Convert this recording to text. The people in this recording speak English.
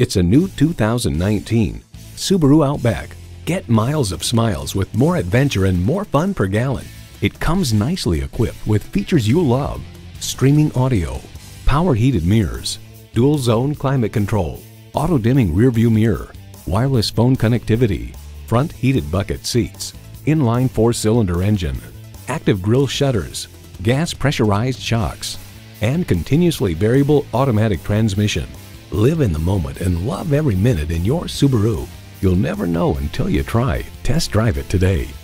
It's a new 2019 Subaru Outback. Get miles of smiles with more adventure and more fun per gallon. It comes nicely equipped with features you love: streaming audio, power heated mirrors, dual zone climate control, auto dimming rear view mirror, wireless phone connectivity, front heated bucket seats, inline 4-cylinder engine, active grille shutters, gas pressurized shocks, and continuously variable automatic transmission. Live in the moment and love every minute in your Subaru. You'll never know until you try. Test drive it today.